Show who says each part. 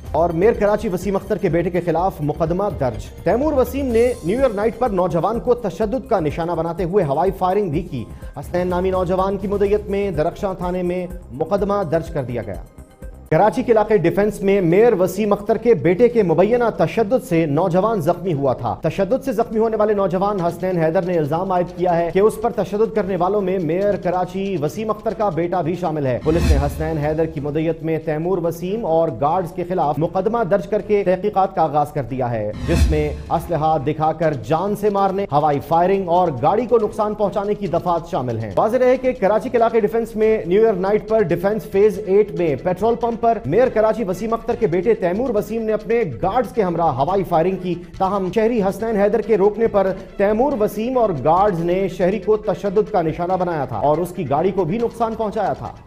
Speaker 1: और मेयर कराची वसीम अख्तर के बेटे के खिलाफ मुकदमा दर्ज। तैमूर वसीम ने न्यू ईयर नाइट पर नौजवान को तशद्दुद का निशाना बनाते हुए हवाई फायरिंग भी की। हसनैन नामी नौजवान की मुद्दत में दरख्शां थाने में मुकदमा दर्ज कर दिया गया। कराची के इलाके डिफेंस में मेयर वसीम अख्तर के बेटे के मुबैना तशद्दुद से नौजवान जख्मी हुआ था। तशद्दुद से जख्मी होने वाले नौजवान हसनैन हैदर ने इल्जाम आयद किया है कि उस पर तशद्दुद करने वालों में मेयर कराची वसीम अख्तर का बेटा भी शामिल है। पुलिस ने हसनैन हैदर की मुद्दत में तैमूर वसीम और गार्ड्स के खिलाफ मुकदमा दर्ज करके तहकीकात का आगाज कर दिया है, जिसमें असलहा दिखाकर जान से मारने, हवाई फायरिंग और गाड़ी को नुकसान पहुंचाने की दफात शामिल हैं। वाज़ेह रहे कि कराची के इलाके डिफेंस में न्यू ईयर नाइट पर डिफेंस फेज 8 में पेट्रोल पंप पर मेयर कराची वसीम अख्तर के बेटे तैमूर वसीम ने अपने गार्ड्स के हमरा हवाई फायरिंग की। ताहम शहरी हसनैन हैदर के रोकने पर तैमूर वसीम और गार्ड्स ने शहरी को तशद्दुद का निशाना बनाया था और उसकी गाड़ी को भी नुकसान पहुंचाया था।